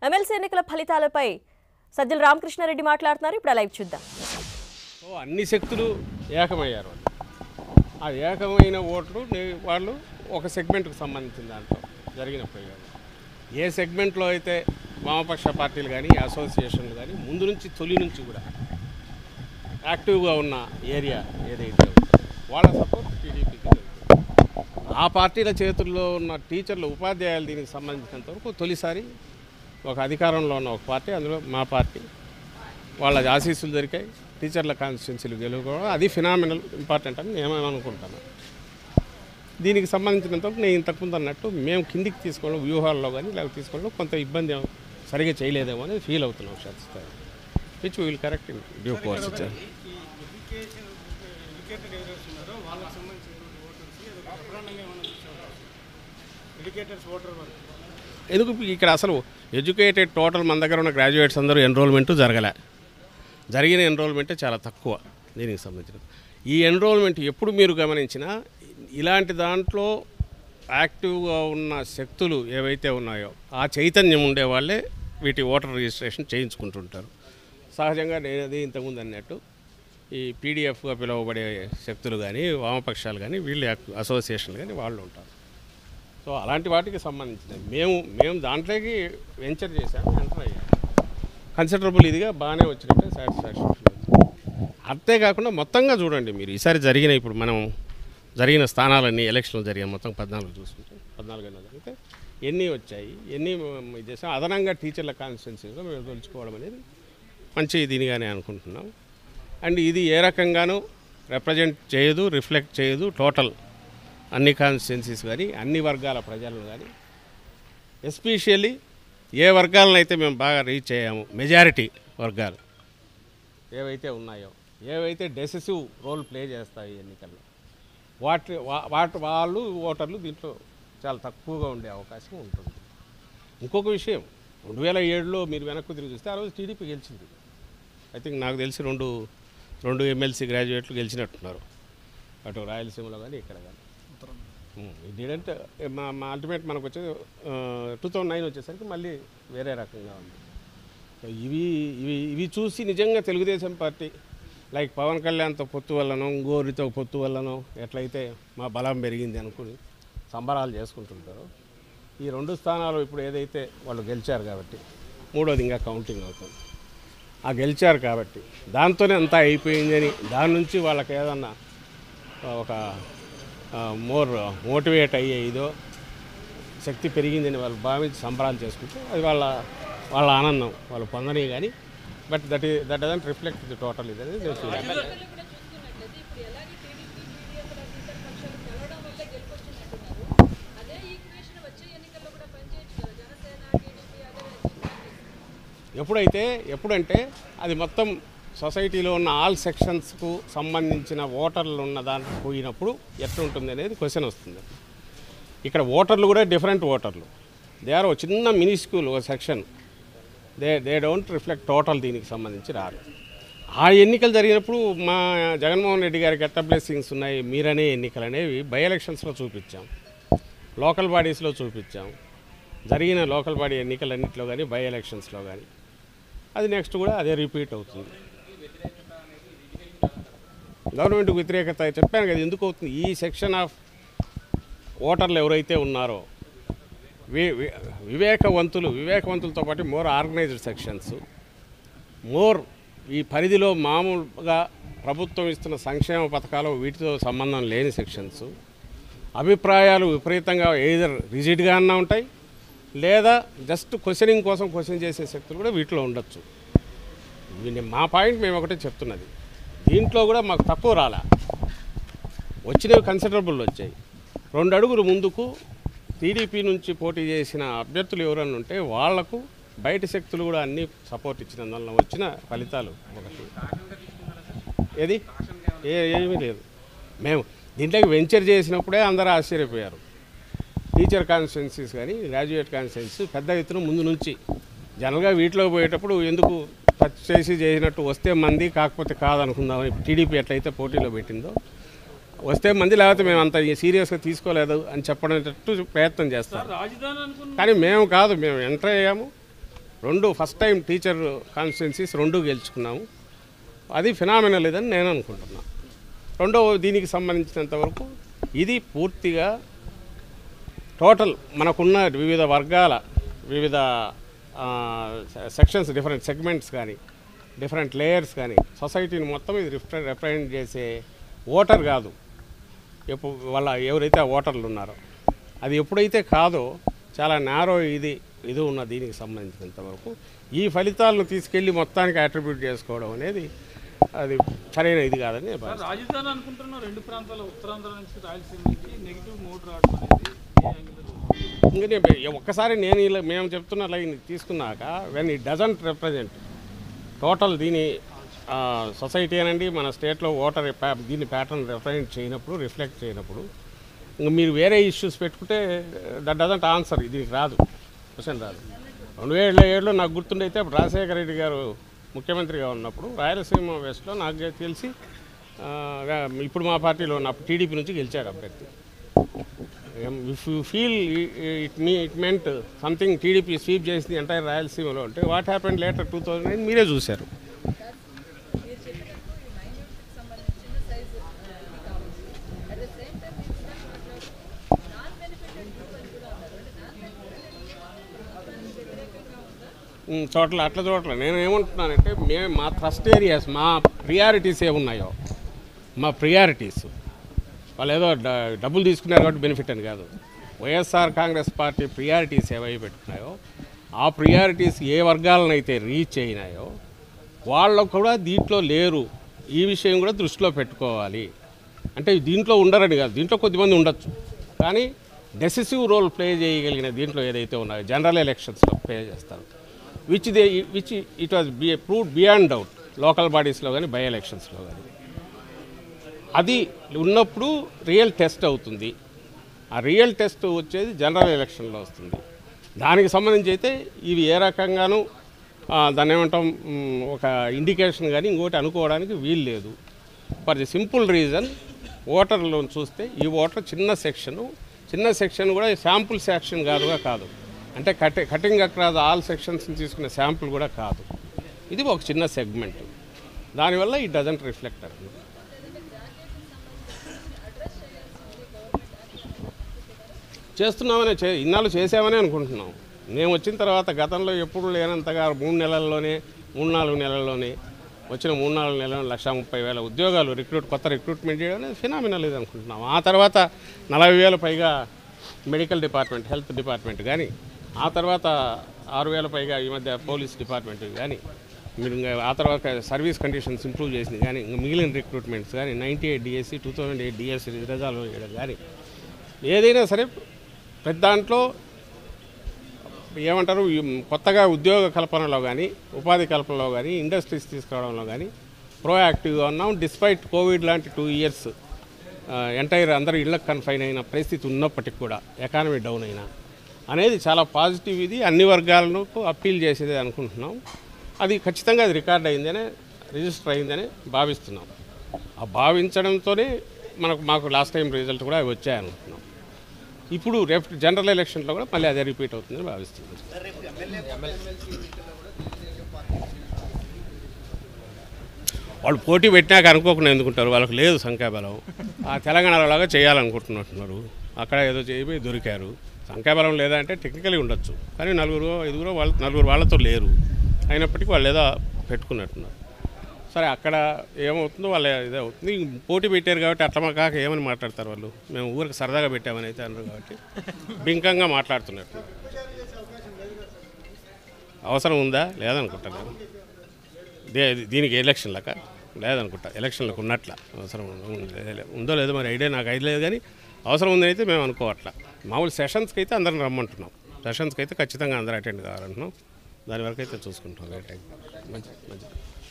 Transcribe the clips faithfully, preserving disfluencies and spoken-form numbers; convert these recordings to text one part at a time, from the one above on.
MLC ఎన్నికల ఫలితాలపై సజ్జల రామకృష్ణారెడ్డి మాట్లాడుతున్నారు. ఇప్పుడు లైవ్ చూద్దాం. అన్ని శక్తులు ఏకమయ్యారు. ఆ ఏకమైన ఓట్లు వాళ్ళు ఒక సెగ్మెంట్కు సంబంధించిన దాంట్లో జరిగిన ప్రయోగం. ఏ సెగ్మెంట్లో అయితే వామపక్ష పార్టీలు కానీ అసోసియేషన్లు కానీ ముందు నుంచి తొలి నుంచి కూడా యాక్టివ్గా ఉన్న ఏరియా ఏదైతే వాళ్ళ సపోర్ట్ టీడీపీకి జరుగుతుంది. ఆ పార్టీల చేతుల్లో ఉన్న టీచర్లు ఉపాధ్యాయులు దీనికి సంబంధించినంత వరకు తొలిసారి ఒక అధికారంలో ఉన్న ఒక పార్టీ, అందులో మా పార్టీ, వాళ్ళ ఆశీస్సులు దొరికాయి. టీచర్ల కాన్స్టిట్యున్సీలు గెలుచుకోవడం అది ఫినామినల్ ఇంపార్టెంట్ అని నేను అనుకుంటాను. దీనికి సంబంధించినంతవరకు నేను ఇంతకుముందు అన్నట్టు మేము కిందికి తీసుకోవడం వ్యూహాల్లో కానీ ఇలా తీసుకోవడం కొంత ఇబ్బంది సరిగా చేయలేదేమో అని ఫీల్ అవుతున్నాం. శాస్త్రం which will correct in due course. ఎందుకు ఇక్కడ అసలు ఎడ్యుకేటెడ్ టోటల్ మన దగ్గర ఉన్న గ్రాడ్యుయేట్స్ అందరూ ఎన్రోల్మెంటు జరగలే. జరిగిన ఎన్రోల్మెంటే చాలా తక్కువ దీనికి సంబంధించిన. ఈ ఎన్రోల్మెంట్ ఎప్పుడు మీరు గమనించినా ఇలాంటి దాంట్లో యాక్టివ్గా ఉన్న శక్తులు ఏవైతే ఉన్నాయో ఆ చైతన్యం ఉండే వాళ్ళే వీటి ఓటర్ రిజిస్ట్రేషన్ చేయించుకుంటుంటారు. సహజంగా నేను అది ఇంతకుముందు అన్నట్టు ఈ పీడిఎఫ్గా పిలువబడే శక్తులు కానీ వామపక్షాలు కానీ వీళ్ళు అసోసియేషన్లు కానీ వాళ్ళు ఉంటారు. సో అలాంటి వాటికి సంబంధించినవి మేము మేము దాంట్లోకి వెంచర్ చేసాము, ఎంటర్ అయ్యాము. కన్సిడరబుల్ ఇదిగా బాగానే వచ్చినట్టే సాటిస్ఫాక్షన్. అంతేకాకుండా మొత్తంగా చూడండి మీరు ఈసారి జరిగిన ఇప్పుడు మనం జరిగిన స్థానాలన్నీ ఎలక్షన్లు జరిగాయి మొత్తం పద్నాలుగు చూసుకుంటే పద్నాలుగు ఎన్నో జరిగితే ఎన్ని వచ్చాయి, ఎన్ని చేసాం. అదనంగా టీచర్ల కాన్స్టిట్యున్సీగా మేము తోలుచుకోవడం అనేది మంచి దీనిగానే అనుకుంటున్నాం. అండ్ ఇది ఏ రకంగానూ రిప్రజెంట్ చేయదు, రిఫ్లెక్ట్ చేయదు టోటల్ అన్ని కాన్స్టిట్యున్సీస్ కానీ అన్ని వర్గాల ప్రజలను కానీ. ఎస్పెషల్లీ ఏ వర్గాలను అయితే మేము బాగా రీచ్ అయ్యాము, మెజారిటీ వర్గాలు ఏవైతే ఉన్నాయో, ఏవైతే డెసిసివ్ రోల్ ప్లే చేస్తాయి ఎన్నికల్లో, వాటి వాటి వాళ్ళు ఓటర్లు దీంట్లో చాలా తక్కువగా ఉండే అవకాశం ఉంటుంది. ఇంకొక విషయం, రెండు వేల ఏడులో మీరు వెనక్కు తిరిగి చూస్తే ఆ రోజు టీడీపీ గెలిచింది. ఐ థింక్ నాకు తెలిసి రెండు రెండు ఎమ్మెల్సీ గ్రాడ్యుయేట్లు గెలిచినట్టున్నారు, అటు రాయలసీమలో కానీ ఇక్కడ కానీ. ఇదేంటే మా మా అల్టిమేట్ మనకు వచ్చేది టూ థౌజండ్ నైన్ వచ్చేసరికి మళ్ళీ వేరే రకంగా ఉంది. సో ఇవి ఇవి ఇవి చూసి నిజంగా తెలుగుదేశం పార్టీ లైక్ పవన్ కళ్యాణ్తో పొత్తు వల్లనో గోరితో పొత్తు వల్లనో ఎట్లయితే మా బలం పెరిగింది అనుకుని సంబరాలు చేసుకుంటుంటారో, ఈ రెండు స్థానాలు ఇప్పుడు ఏదైతే వాళ్ళు గెలిచారు కాబట్టి మూడోది ఇంకా కౌంటింగ్ అవుతుంది. ఆ గెలిచారు కాబట్టి దాంతోనే అంతా అయిపోయిందని దాని నుంచి వాళ్ళకి ఏదన్నా ఒక మోర్ మోటివేట్ అయ్యే ఇదో శక్తి పెరిగిందని వాళ్ళు భావించి సంబరాలు చేసుకుంటే అది వాళ్ళ వాళ్ళ ఆనందం వాళ్ళు పొందని. కానీ బట్ దట్ ఈ that doesn't reflect the total ఇది అనేది నేను ఫీల్ అయ్యాను. ఎప్పుడైతే ఎప్పుడంటే అది మొత్తం సొసైటీలో ఉన్న ఆల్ సెక్షన్స్కు సంబంధించిన ఓటర్లు ఉన్న దాంట్లో పోయినప్పుడు ఎట్లుంటుంది అనేది క్వశ్చన్ వస్తుంది. ఇక్కడ ఓటర్లు కూడా డిఫరెంట్ ఓటర్లు, దే ఆర్ ఒక చిన్న మినిస్క్యూల్ ఒక section, they they don't reflect total దీనికి సంబంధించి రారు. ఆ ఎన్నికలు జరిగినప్పుడు మా జగన్మోహన్ రెడ్డి గారికి ఎట్ట బ్లెస్సింగ్స్ ఉన్నాయి మీరనే ఎన్నికలు అనేవి బై ఎలక్షన్స్లో చూపించాం, లోకల్ బాడీస్లో చూపించాం. జరిగిన లోకల్ బాడీ ఎన్నికలన్నింటిలో కానీ బై ఎలక్షన్స్లో కానీ అది నెక్స్ట్ కూడా అదే రిపీట్ అవుతుంది. గవర్నమెంట్కి వ్యతిరేకత చెప్పాను కదా ఎందుకు అవుతుంది. ఈ సెక్షన్ ఆఫ్ ఓటర్లు ఎవరైతే ఉన్నారో వి వివేకవంతులు వివేకవంతులతో పాటు మోర్ ఆర్గనైజ్డ్ సెక్షన్స్, మోర్ ఈ పరిధిలో మామూలుగా ప్రభుత్వం ఇస్తున్న సంక్షేమ పథకాలు వీటితో సంబంధం లేని సెక్షన్స్, అభిప్రాయాలు విపరీతంగా ఏదర్ రిజిడ్గా అన్నా ఉంటాయి లేదా జస్ట్ క్వశ్చనింగ్ కోసం క్వశ్చన్ చేసే శక్తులు కూడా వీటిలో ఉండొచ్చు. మా పాయింట్ మేము ఒకటే చెప్తున్నది, దీంట్లో కూడా మాకు తక్కువ రాలే, వచ్చినవి కన్సిడరబుల్ వచ్చాయి. రెండు అడుగులు ముందుకు టీడీపీ నుంచి పోటీ చేసిన అభ్యర్థులు ఎవరన్నా ఉంటే వాళ్లకు బయట శక్తులు కూడా అన్నీ సపోర్ట్ ఇచ్చినందువల్ల వచ్చిన ఫలితాలు ఒకటి. ఏది ఏ ఏమీ లేదు. మేము దీంట్లోకి వెంచర్ చేసినప్పుడే అందరూ ఆశ్చర్యపోయారు. టీచర్ కాన్స్టిట్యున్సీస్ కానీ గ్రాడ్యుయేట్ కాన్స్టిట్యున్సీస్ పెద్ద ఎత్తున ముందు నుంచి జనరల్గా వీటిలో పోయేటప్పుడు ఎందుకు టచ్ చేసి చేసినట్టు వస్తే మంది కాకపోతే కాదనుకుందామని టీడీపీ ఎట్లయితే పోటీలో పెట్టిందో వస్తే మంది లేకపోతే మేము అంత సీరియస్గా తీసుకోలేదు అని చెప్పడానికి ప్రయత్నం చేస్తాం. కానీ మేము కాదు, మేము ఎంటర్ అయ్యాము. రెండు ఫస్ట్ టైం టీచర్ కాన్స్టిట్యున్సీస్ రెండు గెలుచుకున్నాము. అది ఫినామినల్ ఇదని నేను అనుకుంటున్నాను. రెండో దీనికి సంబంధించినంత వరకు ఇది పూర్తిగా టోటల్ మనకున్న వివిధ వర్గాల వివిధ సెక్షన్స్, డిఫరెంట్ సెగ్మెంట్స్ కానీ డిఫరెంట్ లేయర్స్ కానీ సొసైటీని మొత్తం ఇది రిప్ర రిప్రజెంట్ చేసే ఓటర్ కాదు. ఎప్పుడు వాళ్ళ ఎవరైతే ఓటర్లు ఉన్నారో అది ఎప్పుడైతే కాదో చాలా నేరో ఇది ఇది ఉన్న దీనికి సంబంధించినంత వరకు ఈ ఫలితాలను తీసుకెళ్ళి మొత్తానికి అట్రిబ్యూట్ చేసుకోవడం అనేది అది సరైన ఇది కాదని రాజధాని అనుకుంటున్నాం. రెండు ప్రాంతాల ఉత్తరాంధ్ర నుంచి రాయలసీమకి నెగిటివ్ మోడ్ రావడం అనేది ఇంకా ఒక్కసారి నేను ఇలా మేము చెప్తున్న లైన్ తీసుకున్నాక when it doesn't represent total దీని సొసైటీ అనండి మన స్టేట్లో ఓటర్ దీని ప్యాటర్న్ రిప్రజెంట్ చేయనప్పుడు రిఫ్లెక్ట్ చేయనప్పుడు ఇంకా మీరు వేరే ఇష్యూస్ పెట్టుకుంటే దట్ డజంట్ ఆన్సర్. దీనికి రాదు, క్వశ్చన్ రాదు. రెండు వేల ఏడులో నాకు గుర్తుండైతే అప్పుడు రాజశేఖర రెడ్డి గారు ముఖ్యమంత్రిగా ఉన్నప్పుడు రాయలసీమ వెస్ట్లో నాకు తెలిసి ఇప్పుడు మా పార్టీలో ఉన్న టీడీపీ నుంచి గెలిచాడు అభ్యర్థి. If you feel it me it meant something TDP sweep చేసింది ఎంటైర్ రాయలసీమలో అంటే what happened later two thousand nine మీరే చూశారు. చోట్ల అట్ల చోట్ల నేను ఏమంటున్నానంటే మేము మా ట్రస్ట్ ఏరియాస్ మా ప్రియారిటీస్ ఏమున్నాయో మా ప్రియారిటీస్ వాళ్ళు ఏదో డబ్బులు తీసుకున్నారు కాబట్టి బెనిఫిట్ అని కాదు. వైఎస్ఆర్ కాంగ్రెస్ పార్టీ ప్రియారిటీస్ ఏవైతే పెట్టుకున్నాయో ఆ ప్రియారిటీస్ ఏ వర్గాలనైతే రీచ్ అయినాయో వాళ్ళకు కూడా దీంట్లో లేరు. ఈ విషయం కూడా దృష్టిలో పెట్టుకోవాలి. అంటే దీంట్లో ఉండరని కాదు, దీంట్లో కొద్దిమంది ఉండొచ్చు, కానీ డెసిసివ్ రోల్ ప్లే చేయగలిగిన దీంట్లో ఏదైతే ఉన్నాయో జనరల్ ఎలక్షన్స్లో ప్లే చేస్తారు, which they which it was be proved beyond doubt local బాడీస్లో కానీ బై ఎలక్షన్స్లో కానీ. అది ఉన్నప్పుడు రియల్ టెస్ట్ అవుతుంది. ఆ రియల్ టెస్ట్ వచ్చేది జనరల్ ఎలక్షన్లో వస్తుంది. దానికి సంబంధించి అయితే ఇవి ఏ రకంగానూ దాన్ని ఏమంటాం ఒక ఇండికేషన్ కానీ ఇంకోటి అనుకోవడానికి వీలు లేదు. ఫర్ ది సింపుల్ రీజన్ ఓటర్లో చూస్తే ఈ ఓటర్ చిన్న సెక్షను చిన్న సెక్షన్ కూడా శాంపుల్ సెక్షన్ కాదుగా కాదు అంటే కటి కటింగ్ అక్రాస్ ఆల్ సెక్షన్స్ని తీసుకునే శాంపుల్ కూడా కాదు. ఇది ఒక చిన్న సెగ్మెంట్. దానివల్ల ఈ డజంట్ రిఫ్లెక్ట్ అవుతుంది. చేస్తున్నామనే చే ఇన్నాళ్ళు చేసామని అనుకుంటున్నాం. మేము వచ్చిన తర్వాత గతంలో ఎప్పుడు లేనంతగా మూడు నెలల్లోనే మూడు నాలుగు నెలల్లోనే వచ్చిన మూడు నాలుగు నెలలు లక్ష ముప్పై వేల ఉద్యోగాలు రిక్రూట్ కొత్త రిక్రూట్మెంట్ చేయడం అనేది ఫినామినల్ ఇది అనుకుంటున్నాం. ఆ తర్వాత నలభై వేల పైగా మెడికల్ డిపార్ట్మెంట్ హెల్త్ డిపార్ట్మెంట్ కానీ ఆ తర్వాత ఆరు వేల పైగా ఈ మధ్య పోలీస్ డిపార్ట్మెంట్ కానీ మీరు ఆ తర్వాత సర్వీస్ కండిషన్స్ ఇంప్రూవ్ చేసింది కానీ మిగిలిన రిక్రూట్మెంట్స్ కానీ ninety eight DSC two thousand eight DSC resolve చేయడం కానీ ఏదైనా సరే పెద్ద దాంట్లో ఏమంటారు కొత్తగా ఉద్యోగ కల్పనలో కానీ ఉపాధి కల్పనలో కానీ ఇండస్ట్రీస్ తీసుకురావడంలో కానీ ప్రోయాక్టివ్గా ఉన్నాం. డిస్పైట్ కోవిడ్ లాంటి టూ ఇయర్స్ ఎంటైర్ అందరూ ఇళ్ళకు కన్ఫైన్ అయిన పరిస్థితి ఉన్నప్పటికీ కూడా ఎకానమీ డౌన్ అయినా అనేది చాలా పాజిటివ్. ఇది అన్ని వర్గాలను అప్పీల్ చేసేది అనుకుంటున్నాం. అది ఖచ్చితంగా అది రికార్డ్ అయిందనే రిజిస్టర్ అయిందని భావిస్తున్నాం. ఆ భావించడంతోనే మనకు మాకు లాస్ట్ టైం రిజల్ట్ కూడా అవి వచ్చాయనుకుంటున్నాం. ఇప్పుడు రేపు జనరల్ ఎలక్షన్లో కూడా మళ్ళీ అదే రిపీట్ అవుతుందని భావిస్తున్నాం. వాళ్ళు పోటీ పెట్టినాక అనుకోకుండా ఎందుకుంటారు, వాళ్ళకి లేదు సంఖ్యాబలం. ఆ తెలంగాణలోలాగా చేయాలనుకుంటున్నట్టున్నారు, అక్కడ ఏదో చేయి దొరికారు. సంఖ్యాబలం లేదా అంటే టెక్నికలీ ఉండొచ్చు, కానీ నలుగురు ఐదుగురు వాళ్ళ నలుగురు వాళ్ళతో లేరు. అయినప్పటికీ వాళ్ళు ఏదో పెట్టుకున్నట్టున్నారు. సరే అక్కడ ఏమవుతుందో వాళ్ళ ఇదే అవుతుంది. పోటీ పెట్టారు కాబట్టి అట్లా కాక ఏమని మాట్లాడతారు వాళ్ళు. మేము ఊరికి సరదాగా పెట్టామని అయితే అన్నారు కాబట్టి బింకంగా మాట్లాడుతున్నట్టు. అవసరం ఉందా లేదనుకుంటాను. దే దీనికి ఎలక్షన్లక లేదనుకుంటా. ఎలక్షన్లకు ఉన్నట్ల అవసరం ఉందో లేదో మరి ఐడియా నాకు ఐడియా లేదు, కానీ అవసరం ఉందని అయితే మేము అనుకోవట్లా. మామూలు సెషన్స్కి అయితే అందరం రమ్మంటున్నాం. సెషన్స్కి అయితే ఖచ్చితంగా అందరూ అటెండ్ కావాలంటున్నాం. దాని వరకు అయితే చూసుకుంటాం. రైట్ మంచి మంచి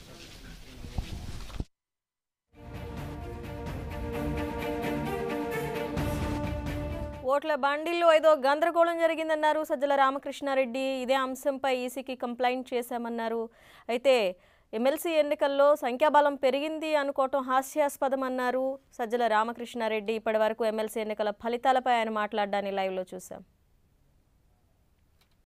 ఓట్ల బండిల్లో ఏదో గందరగోళం జరిగిందన్నారు సజ్జల రామకృష్ణారెడ్డి. ఇదే అంశంపై ఈసీకి కంప్లైంట్ చేశామన్నారు. అయితే ఎమ్మెల్సీ ఎన్నికల్లో సంఖ్యాబలం పెరిగింది అనుకోవటం హాస్యాస్పదం అన్నారు సజ్జల రామకృష్ణారెడ్డి. ఇప్పటి వరకు ఎమ్మెల్సీ ఎన్నికల ఫలితాలపై ఆయన మాట్లాడడాన్ని లైవ్లో చూశాం.